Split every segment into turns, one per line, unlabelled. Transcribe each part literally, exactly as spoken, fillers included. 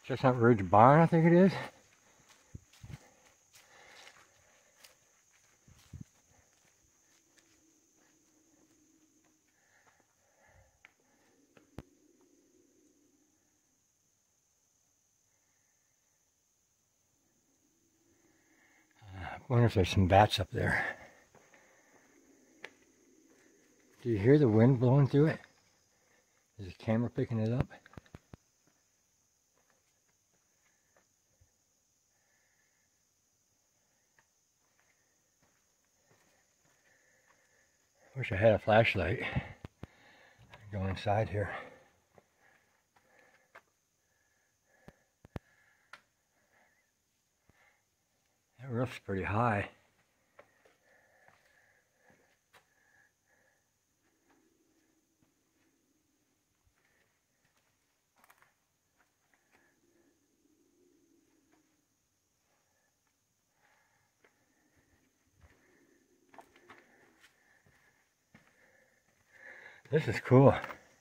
Chestnut Ridge Barn, I think it is. I wonder if there's some bats up there. Do you hear the wind blowing through it? Is the camera picking it up? Wish I had a flashlight. Go inside here. That roof's pretty high. This is cool.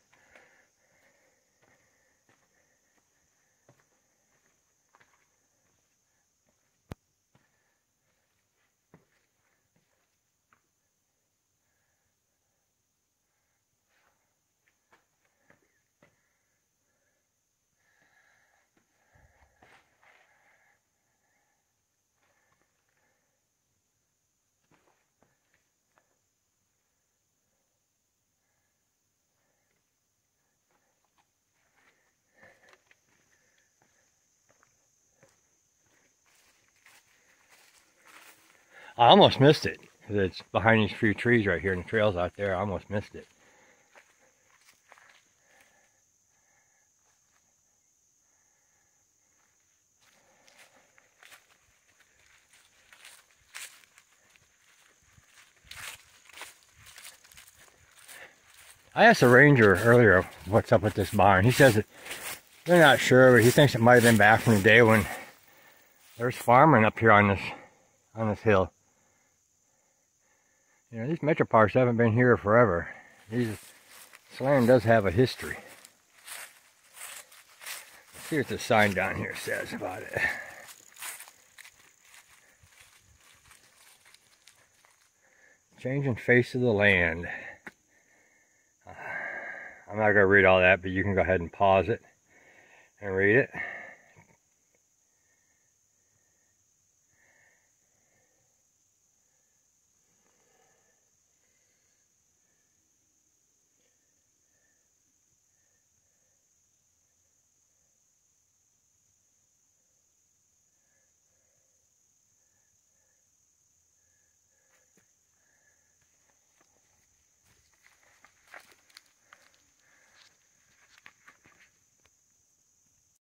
I almost missed it, because it's behind these few trees right here and the trails out there. I almost missed it. I asked the ranger earlier what's up with this barn. He says that they're not sure, but he thinks it might have been back from the day when there's farming up here on this on this hill. You know, these metro parks haven't been here forever. These, this land does have a history. Let's see what the sign down here says about it. Changing face of the land. I'm not going to read all that, but you can go ahead and pause it and read it.